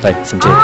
ไปสมเจ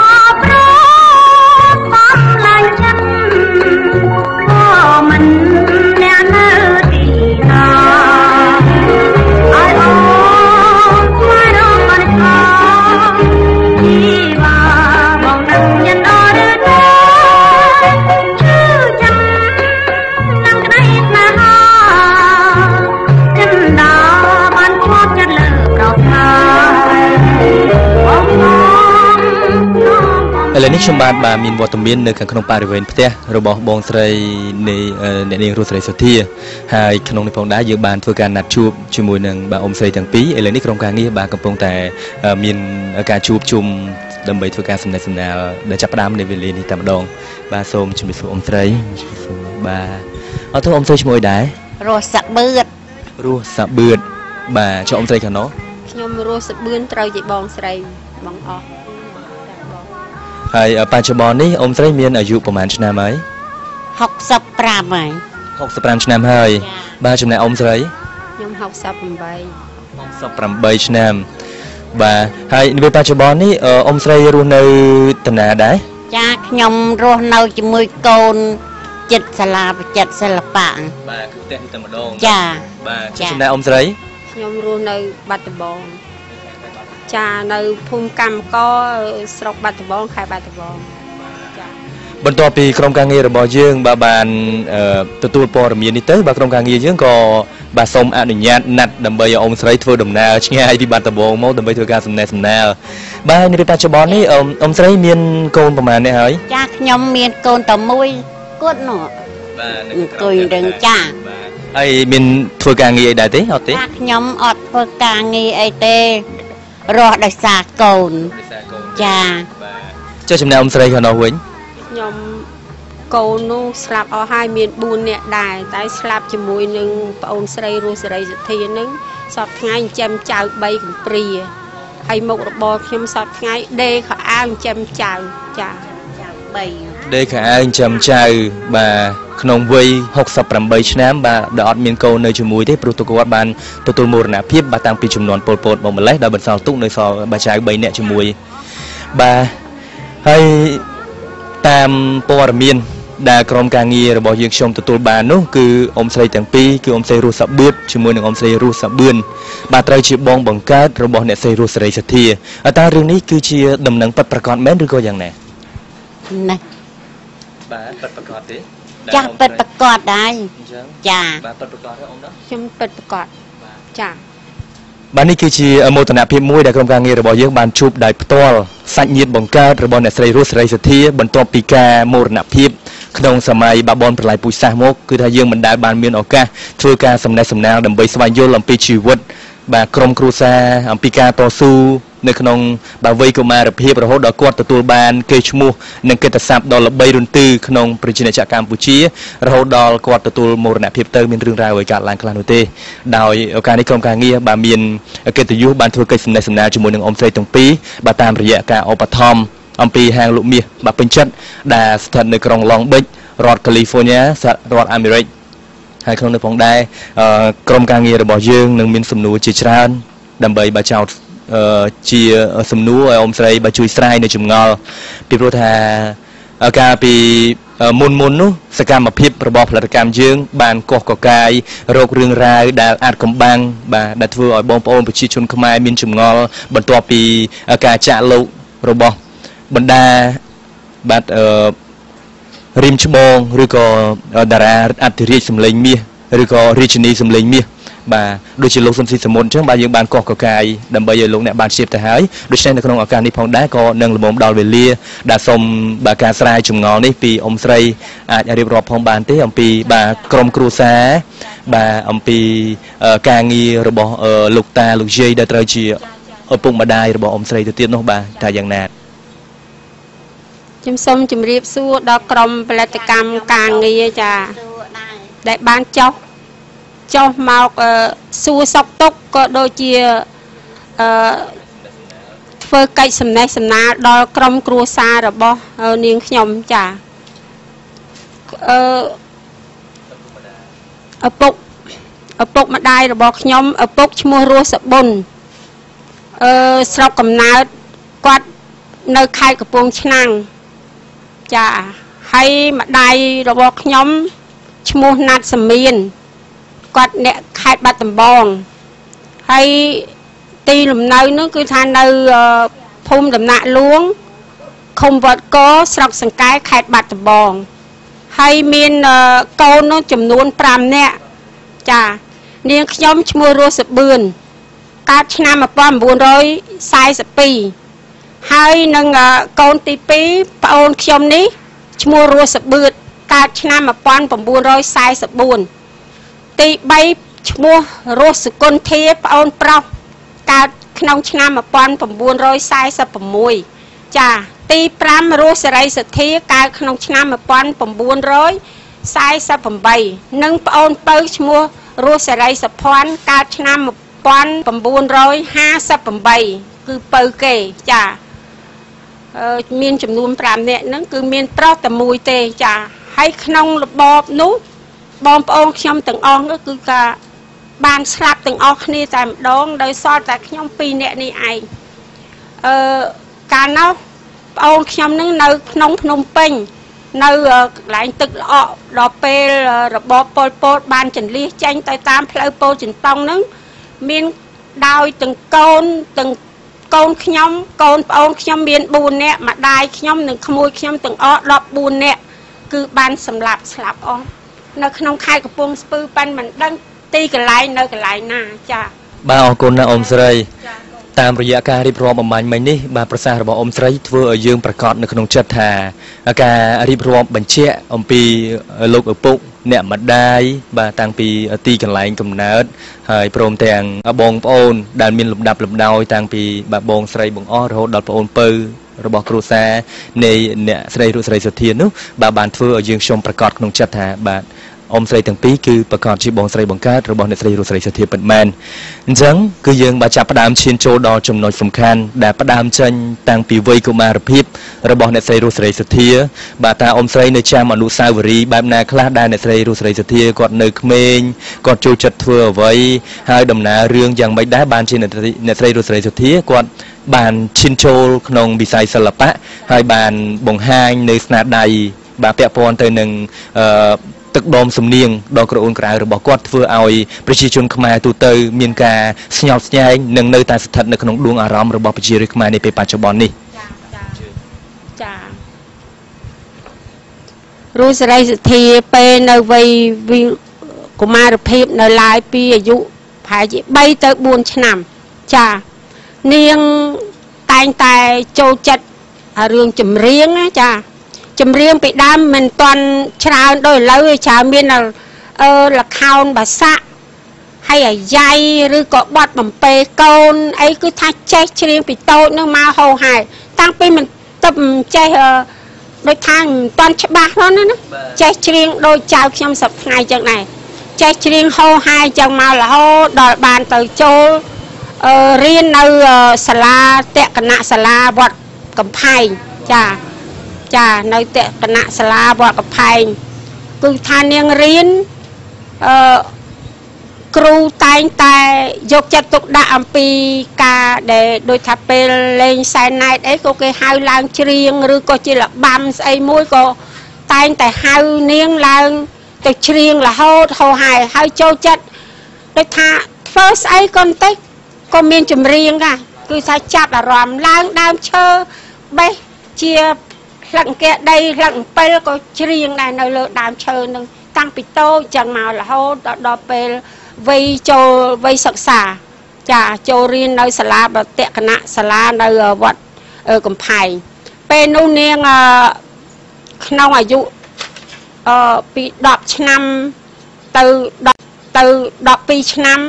เลยนี่ชมบานบามีนวอตมินในขนมปลาริเวณประเทศเราบอกบองใส่ในเรื่องรูสไรสุดที่หายขนมในพงได้ยืมบานเพื่อการนัดชูบชูมวยหนึ่งบาอมใส่จังปีเลยนี่โครงการนี้บากำปงแต่มีนการชูบชุมดำไปเพื่อการสำเร็จสำเนาเดินจับดามในเวลีนี้ตามดองบาโซมชุมอมใส่บาเอาทุกอมใส่ชูมวยได้รัวสับเบือดรัวสับเบือดบาชอบอมใส่กันเนาะยมรัวสับเบือดเราจะบองใส่บองออกไอ้ปัจจุบันนี้อมใส่เมียนอายุประมาณชนะไหม 60 ไหม 60 ชนะเฮ้ยบ้าชนะอมใส่ยม 68ชนะบ้าไอ้ในปัจจุบันนี้อมใส่รู้ในตนาได้จ้ายมรู้ในจมูกโกนจิตสลาจิตสลับปะบ้าคือเต้นที่ตะมดงจ้าบ้าชนะอมใส่ยมรู้ในบัตรบองจ้าในภูมิกรรมก็สระบัตรบองขายบัตรบองบรรทปีกรมการเงินระบยื่งบาบานตัวปอร์มีนิเตอร์บากรมการเงินยื่งก็บาสมอนุญาตนัดดำใบอมใส่ทั่วดำนาช่วยให้ที่บัตรบองมอดำใบทั่วการสำเนาบ้านในปัจจุบันนี้อมใส่เมียนโกนประมาณนี้เหรอจ้าขยมเมียนโกนต่อมวยกดหนอกุยดึงจ้าไอ้เมียนทั่วการเงินได้ตีเอาตีจ้าขยมอดทั่วการเงินไอเตรอได้สากโกนจ้าเจ้าจำนวนอมใส่เขาหน่อยยมโกนูสลับเอาให้เมียนบุญเนี่ยได้แต่สลับจมูกหนึ่งปอนใส่รูใส่สักทีนึงสอดง่ายจำเจ้าใบของปรีให้หมกระบอกยมสอดง่ายเดขาอ้างจำเจ้าจ้าใบเดขาอ้างจำเจ้าบาขนมวัย68 ชนะบาดอดเมียนโกในจมูกที่ปรุตุกวัดบานตัวมูรณะเพียบบาตังปีจุ่มนอนโปลบอกมาเลยดาวบรรซาวตุกในซอยบาชายใบเนี่ยจมูกบาให้ตามปวารมีนดากรมการเงินระบบยังชมตัวบานนู้คืออมใส่ต่างปีคืออมใส่รูสับเบือดจมูกหนึ่งอมใส่รูสับเบือนบาตรายจีบองบังการระบบเนี่ยใส่รูใส่สัตย์อัตราเรื่องนี้คือเชียดำหนังปัดประกอบแม้นหรือก็อย่างไหนนะบาปัดประกอบดิจ้าปัดประกอบได้จ้าบาปัดประกอบได้องค์เนาะชมปัดประกอบจ้าบ้านนี้คือชีโมตนาเพียมมวยได้กรมการเงินระบบยังบานชุบได้ตัวสัญญาบังการระบบเนี่ยใส่รูใส่สัตย์บรรทบปีกาโมรณะเพียบขนมสมัยบาบอนปลายปุยสามกคือทายยังบรรดาบานเมียนออกกาช่วยการสำนักสำนักดำไปสวายโยลำปีชีวิตบากรมครูซาอัมพิกาต่อสู้ในขนมบาเวกุมารเพียบระหดดอกกวดตัวบานเกชมูนังเกตสับดอลใบรุนตื้อขนมปริจินจากกัมพูชีระหดดอลกวดตัวโมรณะเพียบเตอร์มีเรื่องราวไว้การล้างคลานุเตดาวการในกรมการเงียบาเมียนเกตยุบานทัวร์เกษในสำนักจมูกหนึ่งอมใส่ตรงปีบาตามระยะการอปทอมอัมพีแหงลุเมียบาเป็นชัดดาสถานในกรองลองเบิกรอดแคลิฟอร์เนียรอดอเมริกให้ขนมในพงได้กรมการเงินระบบยื่งหนึ่งมีสมนูจิตรานดำใบบาเจ้าจีสมนูอมใส่บาจุยสไลในจุ่มเงาปีโปรธาการปีมุนนู้สกรรมพิบระบบผลิตกรรมยื่งบานกอกกายโรคเรื้องรายดาอาจกำบังบาดัดทัวร์บอมปอนประชาชนขมายมินจุ่มเงาบรรตัวปีการจ่าลุระบบบรรดาบัดริมชมองหรือก็ดาราอัติริสำเร็จมีหรือก็ริชนีสำเร็จมีบาโดยเฉพาะสมศิษย์สมุนเชื่อบายังบานกอกกายดำใบยลงเนี่ยบานเสียบแต่หายโดยเฉพาะในขนมอาการนี้พองได้ก็นั่งระบบดาวเวลีดาสมบาการสลายจุ่มงอนี่ปีอมไซอาจจะเรียบรอบพองบานที่อมปีบากรมครูซาบาอมปีการงีระบบลูกตาลูกเจย์ได้ตรายจีปุ่งมาได้ระบบอมไซตัวเตี้ยนกบาแต่อย่างนั้นจุ่มส้มจุ่มรีบสู้ดอกกรมผลิตกรรมการเงียจ้าได้บ้านเจ้ามาสู้สกตกก็โดยเชี่ยเพื่อไก่สำนักสำนักดอกกรมครัวซาหรือบ่เนียงขยมจ้าปุกมาได้หรือบ่ขยมปุกชั่วโมงรัวสบุนสระกำนัดกวาดនៅខេត្តកំពង់ឆ្នាំងចាហើយម្ដាយរបស់ខ្ញុំឈ្មោះណាត់សមៀនគាត់អ្នកខេត្តបាត់ដំបងហើយទីលំនៅនោះគឺថានៅភូមិដំណាក់លួងឃុំវត្តកស្រុកសង្កែខេត្តបាត់ដំបងហើយមានកូននោះចំនួន5នាក់ចានាងខ្ញុំឈ្មោះរស់សបឿនកើតឆ្នាំ1942ហើយនឹងកូនទី2ប្អូនខ្ញុំនេះឈ្មោះរស់សបឿនកើតឆ្នាំ1944ទី3ឈ្មោះរស់សុគន្ធាប្អូនប្រុសកើតក្នុងឆ្នាំ1946ចាទី5រស់សេរីសទ្ធាកើតក្នុងឆ្នាំ1948និងប្អូនពៅឈ្មោះរស់សេរីសុភ័ណ្ឌកើតឆ្នាំ1958គឺពៅគេចាមានចំនួន5នាក់ហ្នឹងគឺមានប្រុសតែមួយទេចាហើយក្នុងរបបនោះបងប្អូនខ្ញុំទាំងអស់នោះគឺថាបានស្លាប់ទាំងអស់គ្នាតែម្ដងដោយសល់តែខ្ញុំ2នាក់នេះឯងកាលនោះប្អូនខ្ញុំនឹងនៅក្នុងភ្នំពេញនៅកន្លែងទឹកល្អក់ដល់ពេលរបបប៉ុលពតបានចន្លៀសចេញទៅតាមផ្លូវពោធិ៍ចិនតុងនឹងមានដោយទាំងកូនខ្ញុំកូនប្អូនខ្ញុំមាន4នាក់ម្ដាយខ្ញុំនិងក្មួយខ្ញុំទាំងអស់14នាក់គឺបានស្លាប់អស់នៅក្នុងខេត្តកំពង់ស្ពឺប៉ិនមិនដឹងទីកន្លែងនៅកន្លែងណាចាបាទអរគុណណាអ៊ំស្រីតាមរយៈការរៀបរាប់អំបញ្ញមិញនេះបាទប្រសាសន៍របស់អ៊ំស្រីធ្វើឲ្យយើងប្រកាសនៅក្នុងចិត្តថាការរៀបរាប់បញ្ជាក់អំពីលោកឪពុកអ្នកម្ដាយបាទតាំងពីទីកន្លែងកំណើតហើយព្រមទាំងបងប្អូនដែលមានលំដាប់លំដោយតាំងពីបាទបងស្រីបងអស់រហូតដល់ប្អូនពៅរបស់គ្រួសារនៃអ្នកស្រីរុស្រីសុធានោះបាទបានធ្វើឲ្យយើងខ្ញុំប្រកាសក្នុងចិត្តថាបាទអ៊ំស្រីទាំងពីរគឺប្រកាសជាបងស្រីបង្កើតរបស់អ្នកស្រីរុស្រីសុធាពិតមែនអញ្ចឹងគឺយើងបាទចាប់ផ្ដើមឈានចូលដល់ចំណុចសំខាន់ដែលផ្ដើមចេញតាំងពីវ័យកុមារភាពរបស់អ្នកស្រីរុស្រីសុធាបាទតាអ៊ំស្រីនៅចាំអនុស្សាវរីយ៍បែបណាខ្លះដែលអ្នកស្រីរុស្រីសុធាគាត់នៅក្មេងគាត់ចូលចិត្តធ្វើអ្វីហើយដំណើររឿងយ៉ាងម៉េចដែរបានជាអ្នកស្រីរុស្រីសុធាគាត់បានឈានចូលក្នុងវិស័យសិល្បៈហើយបានបង្ហាញនៅស្នាដៃបាទពាក់ព័ន្ធទៅនឹងទឹកដមសំនៀងដ៏ក្រអូនក្រៅរបស់គាត់ធ្វើឲ្យប្រជាជនខ្មែរទូទៅមានការស្ញប់ស្ញែងនិងនៅតែស្ថិតនៅក្នុងដួងអារម្មណ៍របស់ប្រជារាស្ត្រខ្មែរនាពេលបច្ចុប្បន្ននេះចារុស្រីសុធាពេលនៅវ័យកុមារភាពនៅឡើយពីអាយុប្រហែលជា3ទៅ4ឆ្នាំចានាងតែងតែចូលចិត្តរឿងចម្រៀងណាចាចម្រៀងពីដើមមិនទាន់ច្រើនដូចឥឡូវច្រើនមានលខោនបាសាក់ហើយអាយ៉ៃឬក៏បត់បំពេកូនអីគឺថាចេះច្រៀងពីតូចនឹងមកហោហាយតាំងពីមិនទៅចេះដូចថាមិនទាន់ច្បាស់ហ្នឹងណាចេះច្រៀងដូចចៅខ្ញុំសប្តាហ៍ថ្ងៃចឹងដែរចេះច្រៀងហោហាយចឹងមករហូតដល់បានទៅចូលរៀននៅសាលាតក្កណៈសាលាវត្តកំផែងចានៅតក្កណៈសាលាវត្តកំផែងគឺថានាងរៀនគ្រូតែងតែយកចិត្តទុកដាក់អំពីការដែលដូចថាពេលលេងសែនណែតអីក៏គេហៅឡើងច្រៀងឬក៏ជាលបាំស្អីមួយក៏តែងតែហៅនាងឡើងទៅច្រៀងរហូតហោហាយហើយចូលចិត្តដូចថាធ្វើស្អីក៏បន្តិចក៏មានចម្រៀងដែរគឺថាចាប់អារម្មណ៍ឡើងដើមឈើបេះជាផ្លឹកអង្គែដីផ្លឹកអំពិលក៏ច្រៀងដែរនៅលើដើមឈើនឹងតាំងពីតូចចឹងមករហូតដល់ពេលវ័យចូលវ័យសិក្សាចាចូលរៀននៅសាលាបតក្កណៈសាលានៅវត្តកំផែងពេលនោះនាងក្នុងអាយុពី10ឆ្នាំទៅ12ឆ្នាំ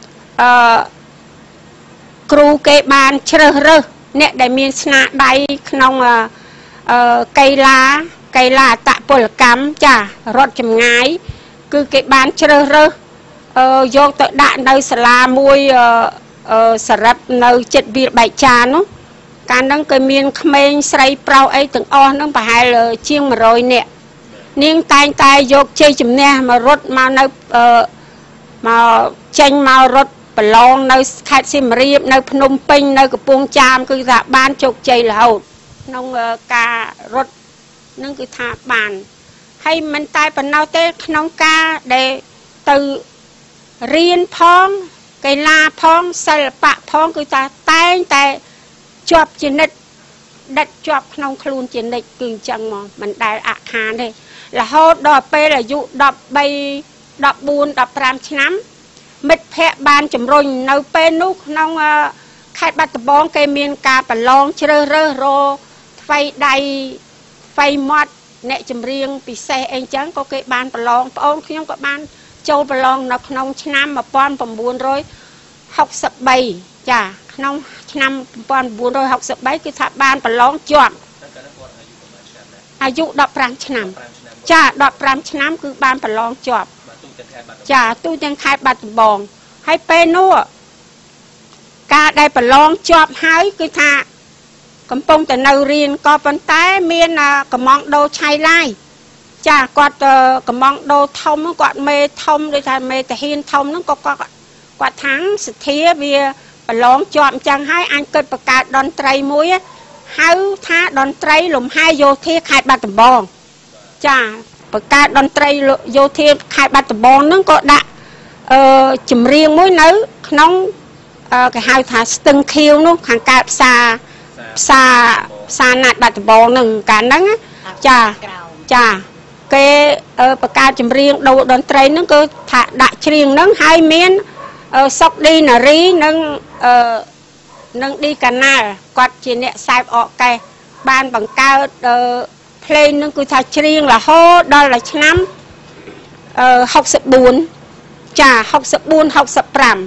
គ្រូគេបានជ្រើសរើសអ្នកដែលមានស្នាដៃក្នុងកីឡាអតពលកម្មចារត់ចម្ងាយគឺគេបានជ្រើសរើសយកទៅដាក់នៅសាលាមួយសរិទ្ធនៅចិត្តវាលបែកចាននោះកាលហ្នឹងគេមានក្មេងស្រីប្រុសអីទាំងអស់ហ្នឹងប្រហែលជាង100នាក់នាងតែងតែយកជ័យជំនះមករត់មកនៅមកចេញមករត់ប្រឡងនៅខេត្តសៀមរាបនៅភ្នំពេញនៅកំពង់ចាមគឺថាបានជោគជ័យរហូតក្នុងការរត់នឹងគឺថាបានហើយមិនតែប៉ុណ្ណោះទេក្នុងការដែលទៅរៀនផងកីឡាផងសិល្បៈផងគឺថាតែងតែជាប់ជានិច្ចដិតជាប់ក្នុងខ្លួនជានិច្ចគឺអញ្ចឹងមកមិនដែលអខានទេរហូតដល់ពេលអាយុ13 14 15ឆ្នាំមិត្តភ័ក្តិបានជំរុញនៅពេលនោះក្នុងខេត្តបាត់ដំបងគេមានការប្រឡងជ្រើសរើសរកថ្វីដៃថ្វីមាត់អ្នកចម្រៀងពិសេសអីចឹងក៏គេបានប្រឡងប្អូនខ្ញុំក៏បានចូលប្រឡងនៅក្នុងឆ្នាំ1963ចាក្នុងឆ្នាំ1963គឺថាបានប្រឡងជាប់អាយុ15ឆ្នាំចា15ឆ្នាំគឺបានប្រឡងជាប់ចាទូទាំងខេត្តបាត់ដំបងហើយពេលនោះការដែលប្រឡងជាប់ហើយគឺថាកំពុងតែនៅរៀនក៏ប៉ុន្តែមានកំងដូឆៃឡាយចាគាត់កំងដូធំគាត់មេធំដូចថាមេតាហ៊ានធំហ្នឹងក៏គាត់ថាសទ្ធាវាប្រឡងជាប់អញ្ចឹងហើយអញគិតបង្កើតតន្ត្រីមួយហៅថាតន្ត្រីលំហែយោធាខេត្តបាត់ដំបងចាបង្កើតតន្ត្រីយោធាខេត្តបាត់ដំបងហ្នឹងក៏ដាក់ចម្រៀងមួយនៅក្នុងគេហៅថាស្ទឹងខៀវនោះខាងកើតផ្សារណាត់បាត់ដំបងហ្នឹងកាលហ្នឹងចាគេបង្កើតចម្រៀងដូរតន្ត្រីហ្នឹងគឺថាដាក់ច្រៀងហ្នឹងហើយមានសុកឌីណារីនិងឌីកាណាល់គាត់ជាអ្នកសែបអកកេះបានបង្កើតភ្លេងហ្នឹងគឺថាច្រៀងរហូតដល់ឆ្នាំ64ចា64 65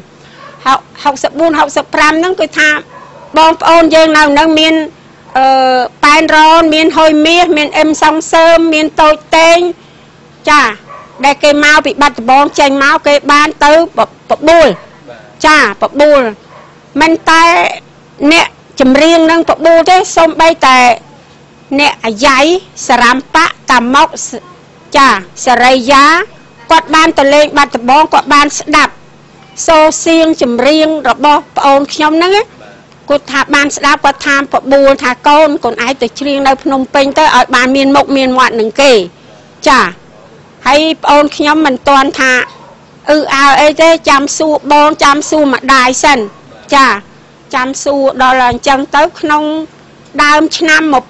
ហ្នឹងគឺថាបងប្អូនយើងនៅនឹងមានប៉ែនរ៉នមានហុយមាសមានអឹមសងសើមមានតូចតេងចាដែលគេមកពីបាត់ដំបងចេញមកគេបានទៅបបួលចាបបួលមិនតែអ្នកចម្រៀងនឹងបបួលទេសូម្បីតែអ្នកអាយ៉ៃសរ៉ាំប៉តាមុកចាសរិយាគាត់បានទៅលេងបាត់ដំបងគាត់បានស្ដាប់សូរសៀងចម្រៀងរបស់ប្អូនខ្ញុំហ្នឹងគាត់ថាបានស្ដាប់គាត់ថាបបួលថាកូនឯងទៅច្រៀងនៅភ្នំពេញទៅឲ្យបានមានមុខមានមាត់នឹងគេចាហើយប្អូនខ្ញុំមិនទាន់ថាអអីទេចាំសួរបងចាំសួរម្ដាយសិនចាចាំសួរដល់អញ្ចឹងទៅក្នុងដើមឆ្នាំ1967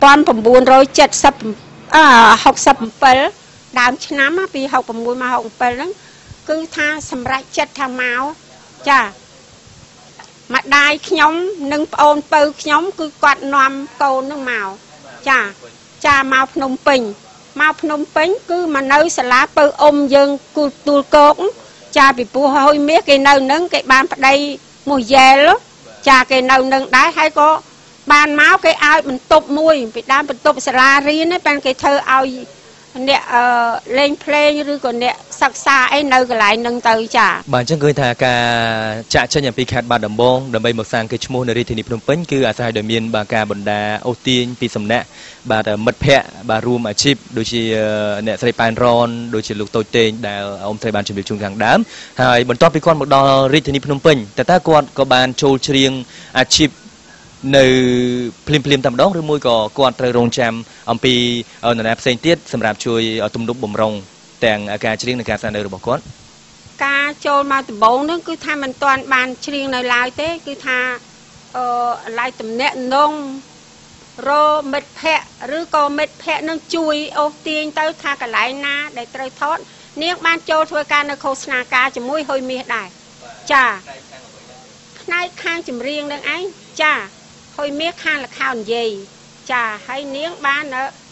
ដើមឆ្នាំពី66មក67ហ្នឹងគឺថាសម្រេចចិត្តថាមកចាម្ដាយខ្ញុំនិងប្អូនពៅខ្ញុំគឺគាត់នាំកូននឹងមកចាមកភ្នំពេញគឺមកនៅសាលាពៅអ៊ំយើងគូទូលគោកចាពីព្រោះហើយមាសគេនៅនឹងគេបានប្តីមួយយ៉ែលចាគេនៅនឹងដែរហើយក៏បានមកគេឲ្យបន្ទប់មួយពីដើមបន្ទប់សាលារៀនហ្នឹងបានគេធ្វើឲ្យអ្នកលេងភ្លេងឬក៏អ្នកសិក្សាអីនៅកន្លែងហ្នឹងទៅចាបាទអញ្ចឹងឃើញថាការចាក់ចេញអំពីខេត្តបាត់ដំបងដើម្បីមកសាងកេរ្តិ៍ឈ្មោះនៅរាជធានីភ្នំពេញគឺអាស្រ័យដោយមានបាទការបណ្ដាអូសទាញពីសំណាក់បាទមិត្តភ័ក្តិបាទរួមអាជីពដូចជាអ្នកស្រីប៉ែនរ៉នដូចជាលោកតូចតេងដែលអ៊ំស្រីបានជម្រាបជូនខាងដើមហើយបន្ទាប់ពីគាត់មកដល់រាជធានីភ្នំពេញតើគាត់ក៏បានចូលច្រៀងអាជីពនៅភ្លាមតែម្ដងឬមួយក៏គាត់ត្រូវរងចាំអំពីនរណាផ្សេងទៀតសម្រាប់ជួយទំនុកបំរុងទាំងការច្រៀងនិងការស្នាក់នៅរបស់គាត់ការចូលមកដំបូងនោះគឺថាមិនទាន់បានច្រៀងនៅឡើយទេគឺថាឡាយតំណាក់នងរមិត្តភ័ក្តិឬក៏មិត្តភ័ក្តិនឹងជួយអូសទាញទៅថាកន្លែងណាដែលត្រូវថតនាងបានចូលធ្វើការនៅឃោសនាការជាមួយហុយមាសដែរចាផ្នែកខាងចម្រៀងនឹងឯងចាហុយមាសខាងល្ខោននិយាយចាហើយនាងបាន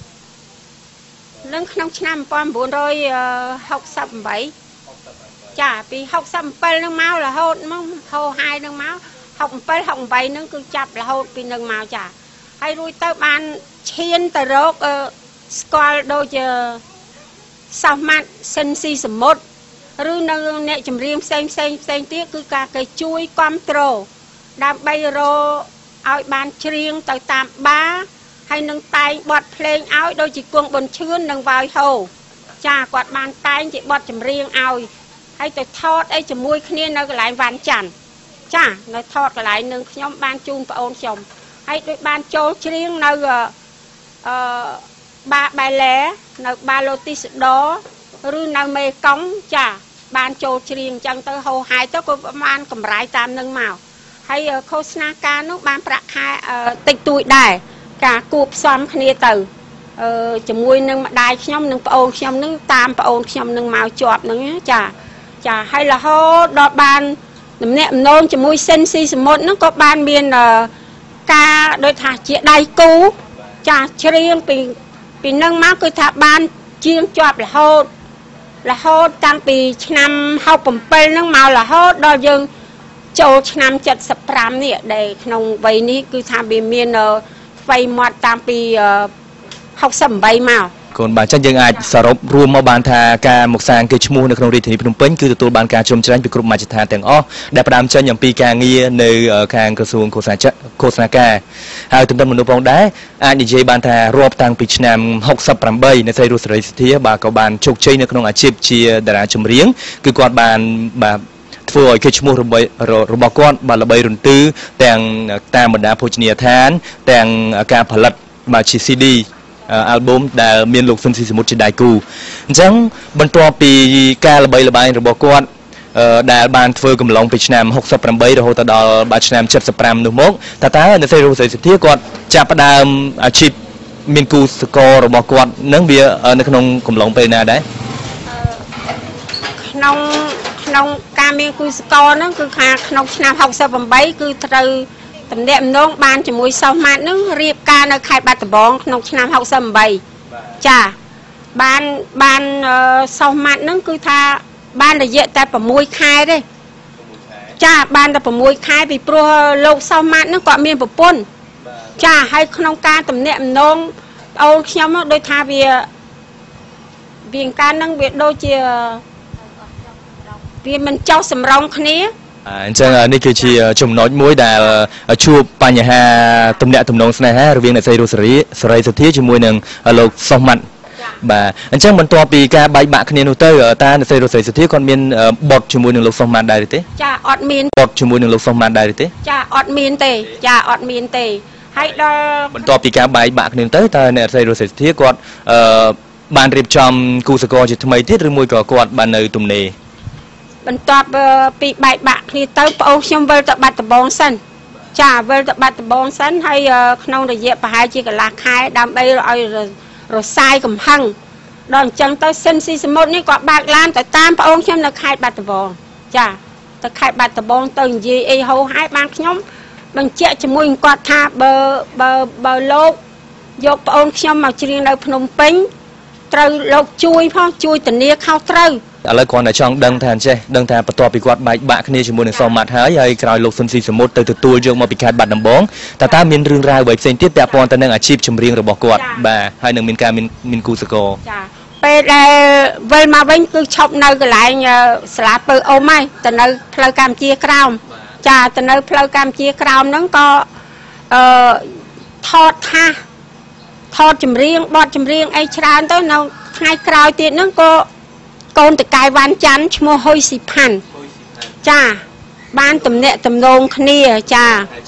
នឹងក្នុងឆ្នាំ1968ចាពី67នឹងមករហូតមកហោហាយនឹងមក67 68នឹងគឺចាប់រហូតពីនឹងមកចាហើយរួចទៅបានឈានទៅរកស្គាល់ដូចជាសោះម៉ាត់សិនស៊ីសមុទ្រឬនៅអ្នកចម្រៀងផ្សេងទៀតគឺការគេជួយគាំទ្រដើម្បីរកឲ្យបានច្រៀងទៅតាមបារហើយនឹងតែងបទភ្លេងឲ្យដូចជាគង់ប៊ុនឈឿននិងវាយហូចាគាត់បានតែងជាបទចម្រៀងឲ្យហើយទៅថតអីជាមួយគ្នានៅកន្លែងវ៉ាន់ច័ន្ទចានៅថតកន្លែងនឹងខ្ញុំបានជូនប្អូនខ្ញុំហើយដូចបានចូលច្រៀងនៅ ba bài lẻ nơi ba lô tí đó rư nơi mê cống chà ban châu riêng chân tới hầu hai tới cô ban cầm rải tam nâng màu hay khô sna ca nước ban bạc hai tịch tuổi đài cả cụp xóm khné từ chỉ mui nâng đài nhom nâng ôn nhom nâng tam ôn nhom nâng màu chọp nâng chà chà hay là hô đọt ban nằm nẹm nôn chỉ mui sen si một nó có ban miền ca đôi thả chia đai cú chà riêng vì nâng máu cứ thả ban chiên chọp là hô tăng vì năm học bẩm pel nâng màu là hô đo dương châu năm chật sập ram nè để nông vây ní cứ thả bị miền vây mọt tăng vì học sầm vây màu còn bà chắc dân ai sở rộng rùm mà bàn thà ca một sàng cây chmuในក្នុងរាជធានីភ្នំពេញគឺទទួលបានការជុំច្រើនពីគ្រប់មជ្ឈដ្ឋានទាំងអស់ដែលផ្ដើមចេញអំពីការងារនៅខាងក្រសួងឃោសនាការហើយទន្ទឹមមនុស្សផងដែរអាចនិយាយបានថារាប់តាំងពីឆ្នាំ68នៃស្រីរស់សេរីសុទ្ធាបាទក៏បានជោគជ័យនៅក្នុងអាជីពជាតារាចម្រៀងគឺគាត់បានបាទធ្វើឲ្យគេឈ្មោះរបស់គាត់បាទល្បីរន្ទឺទាំងតាមបណ្ដាភោជនីយដ្ឋានទាំងការផលិតបាទជា CD album ដែលមានលោកស៊ុនស៊ីសមុទ្រជាដៃគូអញ្ចឹងបន្ទាប់ពីការល្បីល្បាញរបស់គាត់ដែលបានធ្វើកំឡុងពីឆ្នាំ68រហូតដល់បាទឆ្នាំ75នោះមកតើនៅស្រីរស់សេរីសុទ្ធាគាត់ចាប់ផ្ដើមអាជីពមានគូសកលរបស់គាត់នឹងវានៅក្នុងកំឡុងពេលណាដែរក្នុងការមានគូសកលហ្នឹងគឺខាងក្នុងឆ្នាំ68គឺត្រូវតំណែងនងបានជាមួយសោះម៉ាត់នឹងរៀបការនៅខេត្តបាត់ដំបងក្នុងឆ្នាំ68ចាបានសោះម៉ាត់នឹងគឺថាបានរយៈតែ6ខែទេចាបានតែ6ខែពីព្រោះលោកសោះម៉ាត់នឹងគាត់មានប្រពន្ធចាហើយក្នុងការតំណែងនងប្អូនខ្ញុំដូចថាវាការនឹងវាដូចជាវាមិនចោះសម្រងគ្នាអញ្ចឹងនេះគឺជាចំណុចមួយដែលជួបបញ្ហាទំនាក់ទំនងស្នេហារវាងអ្នកស្រីរស់សេរីសុទ្ធាជាមួយនឹងលោកសុះម៉ាត់បាទអញ្ចឹងបន្ទាប់ពីការបែកបាក់គ្នានោះទៅតើអ្នកស្រីរស់សេរីសុទ្ធាគាត់មានបទជាមួយនឹងលោកសុះម៉ាត់ដែរទេចាអត់មានបទជាមួយនឹងលោកសុះម៉ាត់ដែរទេចាអត់មានទេចាអត់មានទេហើយដល់បន្ទាប់ពីការបែកបាក់គ្នាទៅតើអ្នកស្រីរស់សេរីសុទ្ធាគាត់បានរៀបចំគូសកលជាថ្មីទៀតឬមួយក៏គាត់បាននៅទំនេរបន្ទាប់ពីបែកបាក់គ្នាទៅប្អូនខ្ញុំវិលទៅបាត់ដំបងសិនចាវិលទៅបាត់ដំបងសិនហើយក្នុងរយៈប្រហែលជាកន្លះខែដើម្បីឲ្យរសាយកំហឹងដល់អញ្ចឹងទៅសិនស៊ីសមុទ្រនេះគាត់បើកឡានទៅតាមប្អូនខ្ញុំនៅខេត្តបាត់ដំបងចាទៅខេត្តបាត់ដំបងទៅនិយាយអីហោហើយបានខ្ញុំបញ្ជាក់ជាមួយគាត់ថាបើលោកយកប្អូនខ្ញុំមកច្រៀងនៅភ្នំពេញត្រូវលោកជួយផងជួយធានាខុសត្រូវឥឡូវគាត់តែចង់ដឹងថាអញ្ចេះដឹងថាបន្ទាប់ពីគាត់បែកបាក់គ្នាជាមួយនឹងសម៉ាត់ហើយក្រោយលោកស៊ុនស៊ីសមុទ្រទៅទទួលយកមកពីខេត្តបាត់ដំបងតើមានរឿងរ៉ាវអ្វីផ្សេងទៀតពាក់ព័ន្ធទៅនឹងអាជីពចម្រៀងរបស់គាត់បាទហើយនឹងមានគូសកលចាពេលដែលវិលមកវិញគឺឈប់នៅកន្លែងសាលាពើអ៊ំហើយទៅនៅផ្លូវកម្ពុជាក្រោមចាទៅនៅផ្លូវកម្ពុជាក្រោមហ្នឹងក៏ថតចម្រៀងបទចម្រៀងអីច្រើនទៅនៅថ្ងៃក្រោយទៀតហ្នឹងក៏កូនតកែវ៉ាន់ច័ន្ទឈ្មោះហ៊ុយស៊ីផាន់ចាបានតំណែងតំណងគ្នាចា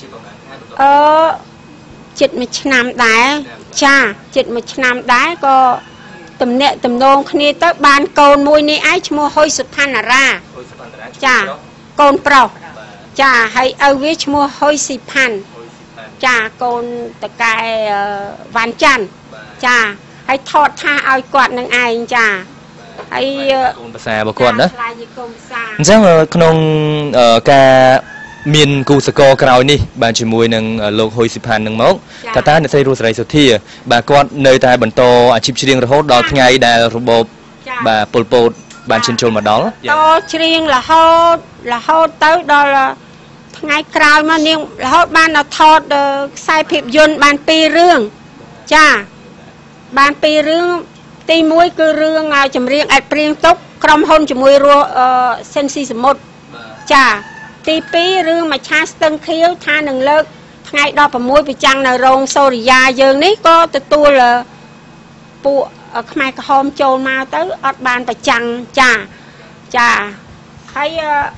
ជិត1ឆ្នាំដែរចាជិត1ឆ្នាំដែរក៏តំណែងតំណងគ្នាទៅបានកូនមួយនេះឯងឈ្មោះហ៊ុយសុផាន់រាចាកូនប្រុសចាហើយឪវាឈ្មោះហ៊ុយស៊ីផាន់ចាកូនតកែវ៉ាន់ច័ន្ទចាហើយថតថាឲ្យគាត់នឹងឯងចាហើយកូនភាសារបស់គាត់ណាអញ្ចឹងក្នុងការមានគូសកលក្រោយនេះបានជាមួយនឹងលោកហ៊ុយស៊ីផាន់នឹងមកតើអ្នកស្រីរស់សេរីសុទ្ធាបាទគាត់នៅតែបន្តអាជីពច្រៀងរហូតដល់ថ្ងៃដែលរបបបាទប៉ុលពតបានឈានចូលមកដល់តច្រៀងរហូតទៅដល់ថ្ងៃក្រោយមកនាងរហូតបានថតខ្សែភាពយន្តបាន2រឿងចាបាន2រឿងទី1គឺរឿងចម្រៀងអែតព្រៀងទុកក្រុមហ៊ុនជាមួយរស់សិនស៊ីសមុទ្រចាទី2រឿងមច្ឆាស្ទឹងខៀវថានឹងលើកថ្ងៃ16ប្រចាំងនៅរោងសូរិយាយើងនេះក៏ទទួលពួកខ្មែរក្រហមចូលមកទៅអត់បានប្រចាំងចាហើយ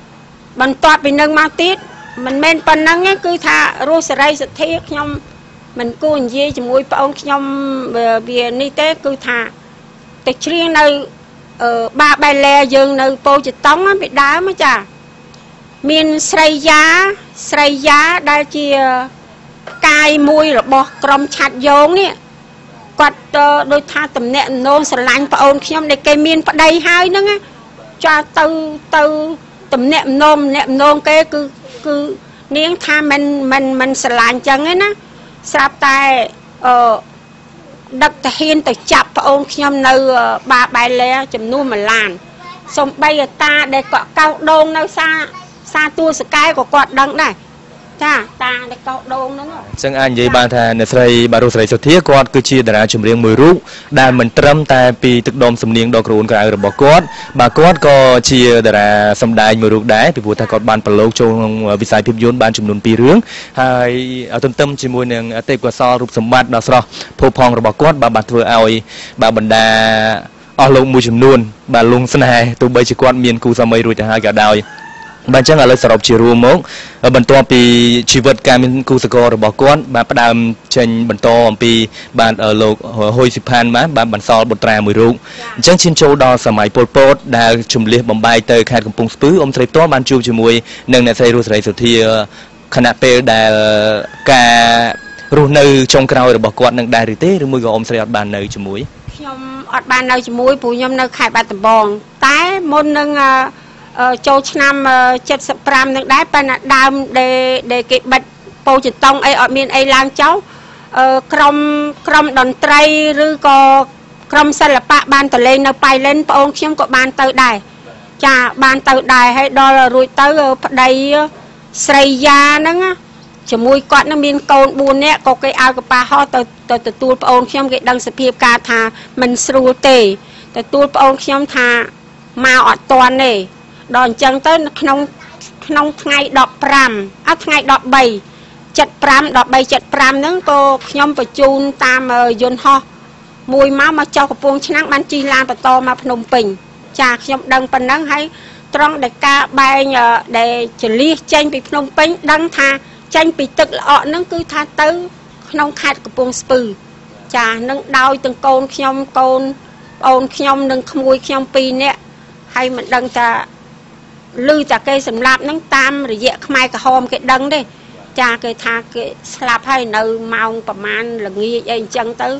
បន្ទាប់ពីនឹងមកទៀតមិនមែនប៉ុណ្ណឹងគឺថារស់សេរីសុទ្ធាខ្ញុំ mình cô dê chỉ mùi ông nhom về ni tế cứ thà tịch riêng nơi ba bài lè dừng nơi po chỉ tống bị đá mới chả miền sray giá đã chia cài mùi rồi bỏ crom chặt giống nè quạt đôi tha tầm nẹt nôn sờ lạnh ông nhom để cây miền vào đây hai nữa nghe cho từ tầm nẹt nôn cái cứ niếng tha mình sờ lạnh chân ấy nè sạp tại đập hiên từ chập ông nhom nơi ba bài lè chấm nuôi mà làm xong bây giờ ta để cọ cao đôn nơi xa tua sự cái của quạt đằng này ta để cao đôn nữa chẳng anh vậy bạn thà nè sợi bà rô sợi sợi thiết quạt cứ chia đàn chùm riêng mười rút đàn mình trâm ta pi thực đom sầm niên đo cồn cái rồi bỏ quạt bà quạt có chia đàn sầm đai mười rút đá pi phụ ta có ban palo trong visai phim yến ban chùm nôn pi rướng hay ở tâm chỉ mùi nè tây qua so rụp sầm bát đào sọ phô phong rồi bỏ quạt bà bát vừa ao bà bần đà ở lông mùi chùm nôn bà lông sân hè tụi bây chỉ quạt miền cù sa mây rồi ta hai cả đào bạn chẳng là lời sọp chỉ rùa mốc bận to pi chỉ vật cam miền cù sa co rồi bỏ quạt bà bắt đam trên bận to pi bạn ở lục hồi sip han má bạn bận so bột trà mùi rụng chẳng xin châu đoสมัย Pol Pot ដែលជំលះបំបាយទៅខេត្តកំពង់ស្ពឺអ៊ំស្រីផ្ទាល់បានជួបជាមួយនឹងអ្នកស្រីរស់ស្រីសុធាខណៈពេលដែលការរស់នៅចុងក្រោយរបស់គាត់នឹងដែរឬទេឬមួយក៏អ៊ំស្រីអត់បាននៅជាមួយខ្ញុំអត់បាននៅជាមួយព្រោះខ្ញុំនៅខេត្តបាត់ដំបងតែមុននឹងចូលឆ្នាំ75នឹងដែរប៉ុន្តែដើមដែលគេបិទពោចតុងអីអត់មានអីឡើងចោលក្រុមតន្ត្រីឬក៏ក្រុមសិល្បៈបានតលេងនៅប៉ៃលិនបងខ្ញុំក៏បានទៅដែរចាបានទៅដែរហើយដល់រួចទៅប្តីស្រីយ៉ាហ្នឹងជាមួយគាត់នឹងមានកូន4នាក់ក៏គេឲ្យកប៉ាហោទៅទទួលបងខ្ញុំគេដឹងសភាពការថាមិនស្រួលទេទទួលបងខ្ញុំថាមកអត់តាន់ទេដល់អញ្ចឹងទៅក្នុងថ្ងៃ15ថ្ងៃ13 75ហ្នឹងក៏ខ្ញុំបញ្ជូនតាមយន្តហោះមួយមកចុះកំពង់ឆ្នាំងបានជិះឡានបន្តមកភ្នំពេញចាខ្ញុំដឹងប៉ុណ្ណឹងហើយត្រង់ដែលការបែងដែលចលៀសចេញពីភ្នំពេញដឹងថាចេញពីទឹកល្អក់ហ្នឹងគឺថាទៅក្នុងខេត្តកំពង់ស្ពឺចានឹងដោយទាំងកូនខ្ញុំកូនប្អូនខ្ញុំនិងក្មួយខ្ញុំ2នាក់ហើយមិនដឹងថាឮតែគេសម្លាប់ហ្នឹងតាមរយៈខ្មែរក្រហមគេដឹងទេចាគេថាគេស្លាប់ហើយនៅម៉ោងប្រហែលល្ងាចអីអញ្ចឹងទៅ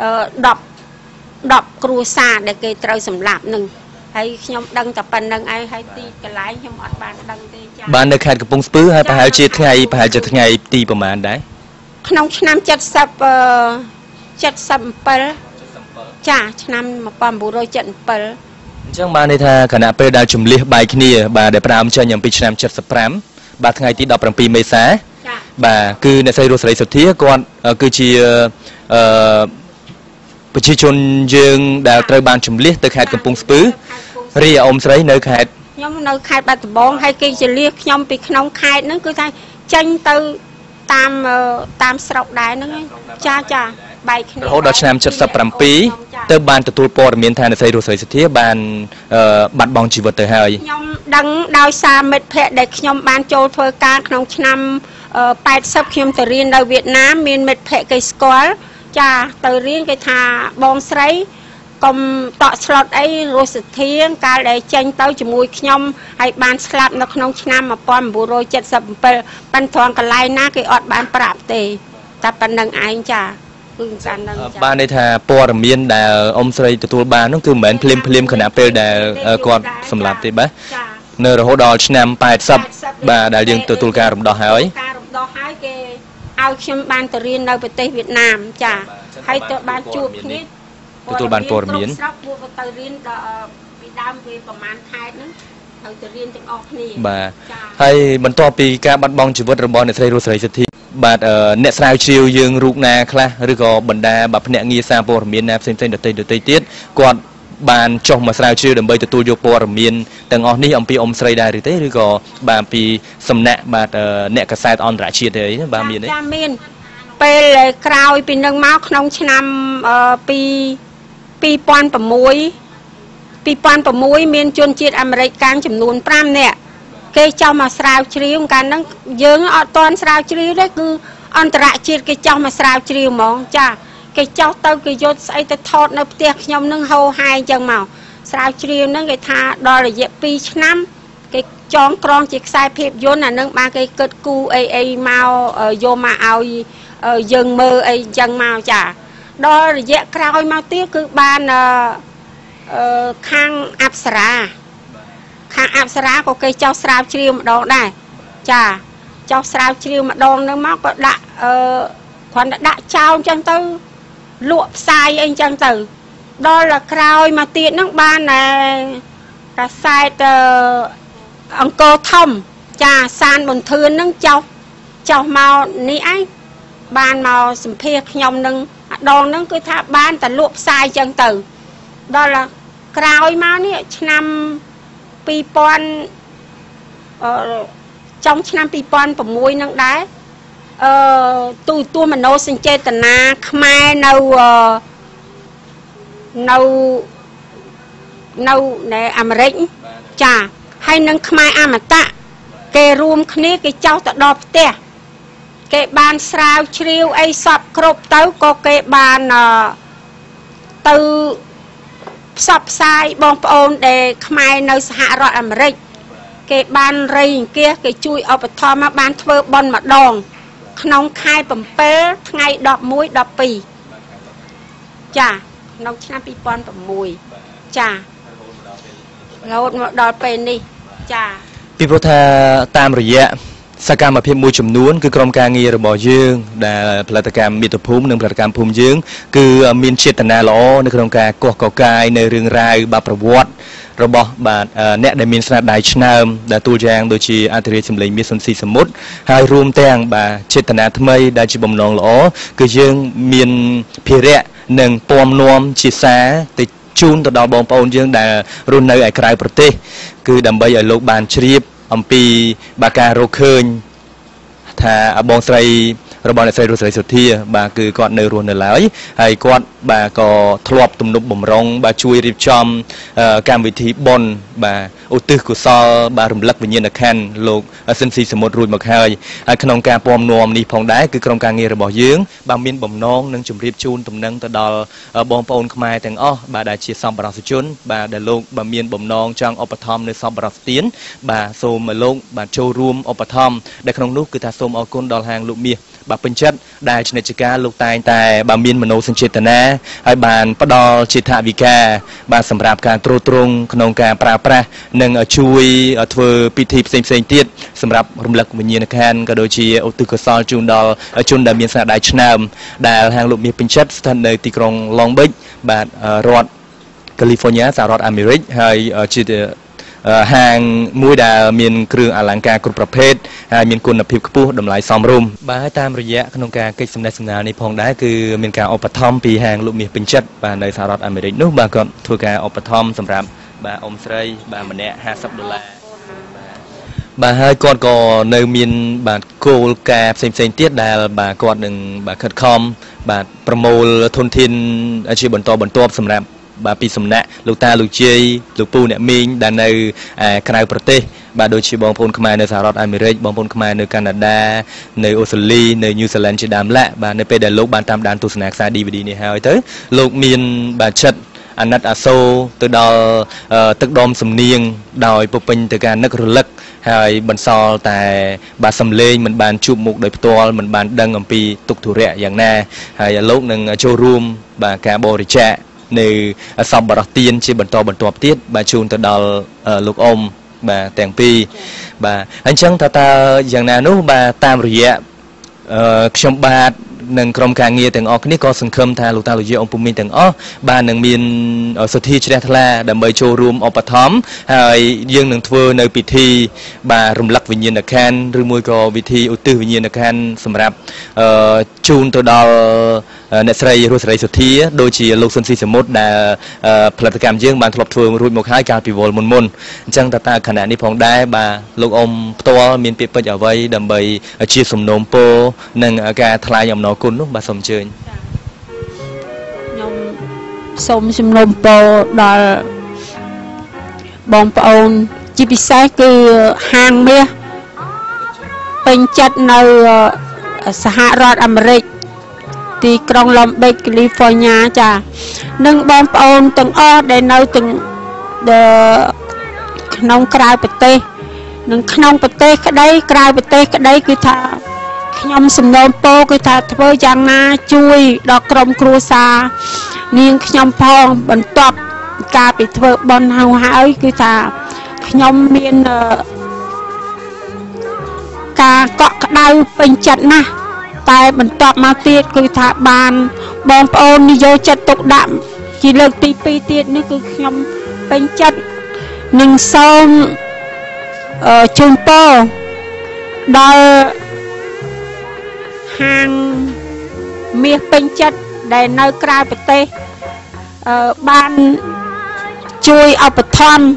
10គ្រួសារដែលគេត្រូវសម្លាប់ហ្នឹងហើយខ្ញុំដឹងតែប៉ុណ្្នឹងឯងហើយទីកន្លែងខ្ញុំអត់បានដឹងទេចាបាននៅខេត្តកំពង់ស្ពឺហើយប្រហែលជាថ្ងៃទីប្រហែលដែរក្នុងឆ្នាំ77ចាឆ្នាំ1977 អញ្ចឹងបានន័យថាគណៈពេលដែលជំលះបាយគ្នាបាទដែលផ្ដើមចេញអំពីឆ្នាំ75បាទថ្ងៃទី17មេសាបាទគឺអ្នកស្រីរស់ស្រីសុធាគាត់គឺជាប្រជាជនយើងដែលត្រូវបានជំលះទៅខេត្តកំពង់ស្ពឺរីអ៊ំស្រីនៅខេត្តខ្ញុំនៅខេត្តបាត់ដំបងហើយគេជលះខ្ញុំពីក្នុងខេត្តហ្នឹងគឺថាចេញទៅតាមស្រុកដែរហ្នឹងចាបែកគ្នារហូតដល់ឆ្នាំ77ទៅបានទទួលព័ត៌មានថាអ្នកស្រីរស់ស្រីសុធាបានបាត់បង់ជីវិតទៅហើយខ្ញុំដឹងដោយសារមិត្តភ័ក្តិដែលខ្ញុំបានចូលធ្វើការក្នុងឆ្នាំ80ខ្ញុំទៅរៀននៅវៀតណាមមានមិត្តភ័ក្តិគេស្គាល់ចាទៅរៀនគេថាបងស្រីកុំតក់ស្លុតអីរស់សុធាកាលដែលចេញទៅជាមួយខ្ញុំហើយបានស្លាប់នៅក្នុងឆ្នាំ1977ប៉ុន្តែត្រង់កន្លែងណាគេអត់បានប្រាប់ទេតែប៉ុណ្្នឹងឯងចាគឺបាននឹងបានន័យថាព័ត៌មានដែលអ៊ំស្រីទទួលបាននោះគឺមិនមែនភ្លាមខណៈពេលដែលគាត់សម្លាប់ទេបាទនៅរហូតដល់ឆ្នាំ80បាទដែលយើងទទួលការរំដោះហើយគេឲ្យខ្ញុំបានទៅរៀននៅប្រទេសវៀតណាមចាហើយទៅបានជួបគ្នាទទួលបានព័ត៌មានស្រុកពួកទៅរៀនពីដើមវាប្រហែលខែហ្នឹងហើយទៅរៀនទាំងអស់គ្នាបាទហើយបន្ទាប់ពីការបាត់បង់ជីវិតរបស់អ្នកស្រីរស់ស្រីសុធាបាទអ្នកស្រាវជ្រាវយើងរូបណាខ្លះឬក៏បណ្ដាបាទភ្នាក់ងារសារព័ត៌មានណាផ្សេងៗដទៃទៀតគាត់បានចុះមកស្រាវជ្រាវដើម្បីទទួលយកព័ត៌មានទាំងអស់នេះអំពីអ៊ំស្រីដែរឬទេឬក៏បាទពីសំណាក់បាទអ្នកកាសែតអន្តរជាតិទេបាទមានទេចាមានពេលក្រោយពីនឹងមកក្នុងឆ្នាំ2006មានជនជាតិអាមេរិកកាំងចំនួន5នាក់គេចោះមកស្រាវជ្រាវកាលហ្នឹងយើងអត់ទាន់ស្រាវជ្រាវទេគឺអន្តរជាតិគេចោះមកស្រាវជ្រាវហ្មងចាគេចោះទៅគេយកស្អីទៅថតនៅផ្ទះខ្ញុំនឹងហោហាយចឹងមកស្រាវជ្រាវនឹងគេថាដល់រយៈ2ឆ្នាំគេចងក្រងជាខ្សែភាពយន្តអានឹងបានគេគិតគូអីមកយកមកឲ្យយើងមើលអីចឹងមកចាដល់រយៈក្រោយមកទៀតគឺបានខាងអប្សរាក៏គេចោះស្រាវជ្រាវម្ដងដែរចាចោះស្រាវជ្រាវម្ដងនឹងមកក៏ដាក់គ្រាន់តែដាក់ចោលចឹងទៅលក់ផ្សាយអីចឹងទៅដល់ក្រោយមកទៀតហ្នឹងបានកាសែតអង្គរធំចាសានបន្ទឿនហ្នឹងចោះមកនេះឯងបានមកសម្ភារខ្ញុំនឹងអាដងហ្នឹងគឺថាបានតែលក់ផ្សាយចឹងទៅដល់ក្រោយមកនេះឆ្នាំ2000ចុងឆ្នាំ2006ហ្នឹងដែរទូមនោសញ្ចេតនាខ្មែរនៅអាមេរិកចាហើយនឹងខ្មែរអមតៈគេរួមគ្នាគេចោះទៅដល់ផ្ទះគេបានស្រាវជ្រាវអីសពគ្រប់ទៅក៏គេបានទៅផ្សព្វផ្សាយបងប្អូនដែលខ្មែរនៅសហរដ្ឋអាមេរិកគេបានរៃអង្គាសគេជួយឧបត្ថម្ភមកបានធ្វើបុណ្យម្ដងក្នុងខែ7ថ្ងៃ11 12ចាក្នុងឆ្នាំ2006ចារហូតមកដល់ពេលនេះចាពីព្រោះថាតាមរយៈសកម្មភាពមួយចំនួនគឺក្រុមការងាររបស់យើងដែលផលិតកម្មមាតុភូមិនិងផលិតកម្មភូមិយើងគឺមានចេតនាល្អនៅក្នុងការកោះកកាយនៅរឿងរ៉ាវប្រវត្តិរបស់បាទអ្នកដែលមានស្នាដៃឆ្នើមដែលទូយ៉ាងដូចជាអធិរាជសម្លេងមាសសុនស៊ីសមុទ្រហើយរួមទាំងបាទចេតនាថ្មីដែលជាបំណងល្អគឺយើងមានភារៈនិងពំនាំជាសារទៅជូនទៅដល់បងប្អូនយើងដែលរស់នៅឯក្រៅប្រទេសគឺដើម្បីឲ្យលោកបានជ្រាបអំពីបាទការរកឃើញថាបងស្រីរបស់អ្នកស្រីរស់សេរីសុធាបាទគឺគាត់នៅរស់នៅឡើយហើយគាត់បាទក៏ធ្លាប់ទំនុកបំរុងបាទជួយរៀបចំកម្មវិធីបុណ្យបាទឧទ្ទិសកុសលបាទរំលឹកវិញ្ញាណក្ខន្ធលោកស៊ិនស៊ីសមុទ្ររួចមកហើយក្នុងការពំនាំនេះផងដែរគឺក្រុមការងាររបស់យើងបាទមានបំណងនឹងជម្រាបជូនដំណឹងទៅដល់បងប្អូនខ្មែរទាំងអស់បាទដែលជាសប្បុរសជនបាទដែលលោកបាទមានបំណងចង់ឧបត្ថម្ភនៅសប្បុរសទានបាទសូមឲ្យលោកបាទចូលរួមឧបត្ថម្ភដែលក្នុងនោះគឺថាសូមអរគុណដល់ហាងលោកមាសបាទពេញចិត្តដែលឆ្នេរចការលោកតែងតែបាទមានមនោសញ្ចេតនាហើយបានផ្ដល់ជាថវិកាបាទសម្រាប់ការត្រួតត្រងក្នុងការប្រើប្រាស់និងជួយធ្វើពិធីផ្សេងទៀតសម្រាប់រំលឹកវិញ្ញាណក្ខន្ធក៏ដូចជាឧទ្ទិសកុសលជូនដល់ជនដែលមានស្នាដៃឆ្នើមដែលហាងលោកមាសពេញចិត្តស្ថិតនៅទីក្រុង Long Beach បាទរដ្ឋ California សហរដ្ឋអាមេរិកហើយជាហាងមួយដែលមានគ្រឿងអលង្ការគ្រប់ប្រភេទហើយមានគុណភាពខ្ពស់តម្លៃសមរម្យបាទតាមរយៈក្នុងការកិច្ចសំណេះសំណាលនេះផងដែរគឺមានការឧបត្ថម្ភពីហាងលោកមាសពេញចិត្តបាទនៅសហរដ្ឋអាមេរិកនោះបាទគាត់ធ្វើការឧបត្ថម្ភសម្រាប់បាទអ៊ំស្រីបាទម្នាក់$50បាទហើយគាត់ក៏នៅមានបាទគោលការណ៍ផ្សេងទៀតដែលបាទគាត់នឹងបាទខិតខំបាទប្រមូលធនធានជាបន្តបន្ទាប់សម្រាប់បាទពីសំណាក់លោកតាលោកយាយលោកពូអ្នកមីងដែលនៅក្រៅប្រទេសបាទដូចជាបងប្អូនខ្មែរនៅសហរដ្ឋអាមេរិកបងប្អូនខ្មែរនៅកាណាដានៅអូស្ត្រាលីនៅញូហ្សេឡង់ជាដើមឡាក់បាទនៅពេលដែលលោកបានតាមដានទស្សនាខ្សែ DVD នេះហើយទៅលោកមានបាទចិត្តអាណិតអាសូរទៅដល់ទឹកដមសំនៀងដោយពុពេញទៅការនឹករលឹកហើយបន្សល់តែបាទសំឡេងមិនបានជួបមុខដោយផ្ទាល់មិនបានដឹងអំពីទុក្ខធុរៈយ៉ាងណាហើយលោកនឹងចូលរួមបាទការបរិច្ចាគនៅសប្បុរសទានជាបន្តបន្ទាប់ទៀតបាទជូនទៅដល់លោកអ៊ំបាទទាំងពីរបាទអញ្ចឹងតើយ៉ាងណានោះបាទតាមរយៈខ្ញុំបាទនិងក្រុមការងារទាំងអស់គ្នាក៏សង្ឃឹមថាលោកតាលោកយាយអង្គពុំមីងទាំងអស់បាននឹងមានសុទ្ធាជ្រះថ្លាដើម្បីចូលរួមឧបត្ថម្ភហើយយើងនឹងធ្វើនៅពិធីបាទរំលឹកវិញ្ញាណក្ខន្ធឬមួយក៏វិធីឧទ្ទិសវិញ្ញាណក្ខន្ធសម្រាប់ជូនទៅដល់អ្នកស្រីរស់សេរីសុធាដូចជាលោកស៊ុនស៊ីសមុទ្រដែលផលិតកម្មយើងបានធ្លាប់ធ្វើរួចមកហើយកាលពីវល់មុនអញ្ចឹងតើខណៈនេះផងដែរបាទលោកអ៊ំផ្ទាល់មានពាក្យពេចន៍អ្វីដើម្បីជាសំណូមពរនិងការថ្លែងអំណរគុណនោះបាទសូមអញ្ជើញខ្ញុំសូមសំណូមពរដល់បងប្អូនជាពិសេសគឺហាងមាសពេញចិត្តនៅសហរដ្ឋអាមេរិកទីក្រុង Long Beach California ចានិងបងប្អូនទាំងអស់ដែលនៅទាំងក្នុងក្រៅប្រទេសនិងក្នុងប្រទេសក្តីក្រៅប្រទេសក្តីគឺថាខ្ញុំសំណូមពរគឺថាធ្វើយ៉ាងណាជួយដល់ក្រុមគ្រួសារនាងខ្ញុំផងបន្ទាប់ការពីធ្វើបុណ្យហើយគឺថាខ្ញុំមានការកក់ក្ដៅពេញចិត្តណាស់តែបន្ទាប់មកទៀតគឺថាបានបងប្អូននិយោជិតទុកដាក់ជាលើកទី2ទៀតនេះគឺខ្ញុំពេញចិត្តនឹងសូមជូនពរដល់ហាងមាសពេញចិត្តដែលនៅក្រៅប្រទេសបានជួយឧបត្ថម្ភ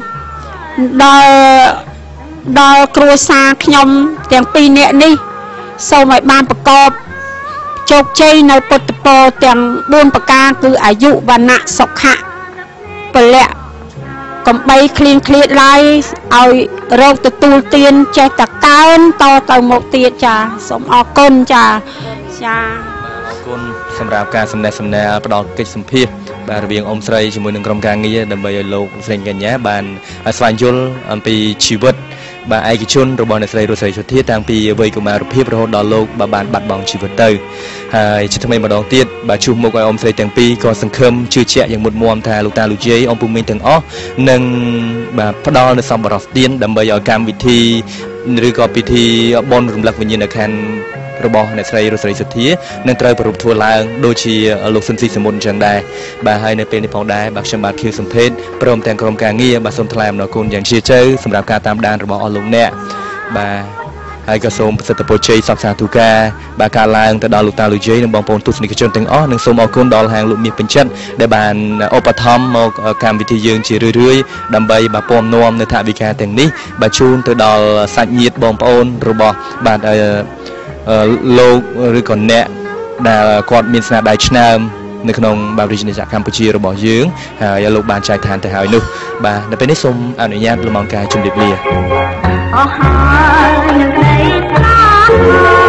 ដល់គ្រួសារខ្ញុំទាំង2នាក់នេះសូមឲ្យបានប្រកបជោគជ័យនៅពុទ្ធពរទាំង4ប្រការគឺអាយុវណ្ណៈសុខៈពលៈកំបីឃ្លៀងឃ្លាតឡើយឲ្យរកទទួលទានចេះតែកើនតទៅមុខទៀតចាសូមអរគុណចាអរគុណសម្រាប់ការសំណេះសំណាលផ្ដល់កិច្ចសម្ភាសបាទរវាងអ៊ំស្រីជាមួយនឹងក្រុមការងារដើម្បីឲ្យលោកស្រីកញ្ញាបានស្វែងយល់អំពីជីវិតបាទឯកជនរបស់អ្នកស្រីរស់ស្រីសុធាតាំងពីវ័យកុមារភាពរហូតដល់លោកបានបាត់បង់ជីវិតទៅហើយជាថ្មីម្ដងទៀតបាទជួបមុខឲ្យអ៊ំស្រីទាំងពីរក៏សង្ឃឹមជឿជាក់យ៉ាងមុតមាំថាលោកតាលោកយាយអ៊ំពូមីងទាំងអស់នឹងបាទផ្ដល់នូវសម្បត្តិទានដើម្បីឲ្យកម្មវិធីឬក៏ពិធីបុណ្យរំលឹកវិញ្ញាណក្ខន្ធរបស់អ្នកស្រីរស់ស្រីសុធានឹងត្រូវប្រារព្ធធ្វើឡើងដូចជាលោកស៊ុនស៊ីសមុនអញ្ចឹងដែរបាទហើយនៅពេលនេះផងដែរបាទខ្ញុំបាទខៀវសំភេទព្រមទាំងក្រុមការងារបាទសូមថ្លែងអំណរគុណយ៉ាងជ្រាលជ្រៅសម្រាប់ការតាមដានរបស់អស់លោកអ្នកបាទហើយក៏សូមប្រសិទ្ធពរជ័យសព្វសាធុការបាទការឡើងទៅដល់លោកតាលោកយាយនិងបងប្អូនទស្សនិកជនទាំងអស់និងសូមអរគុណដល់ហាងលោកមាសពេញចិត្តដែលបានឧបត្ថម្ភមកកម្មវិធីយើងជារឿយៗដើម្បីបាទពំនាំនៅថវិកាទាំងនេះបាទជូនទៅដល់សាច់ញាតិបងប្អូនរបស់បាទលោកឬក៏អ្នកដែលគាត់មានស្នាដៃឆ្នើមនៅក្នុងបាទរាជនាចក្រកម្ពុជារបស់យើងហើយលោកបានចែកឋានទៅហើយនោះបាទនៅពេលនេះសូមអនុញ្ញាតលំអរការជម្រាបលាអស់ហើយនៅក្តីថ្លា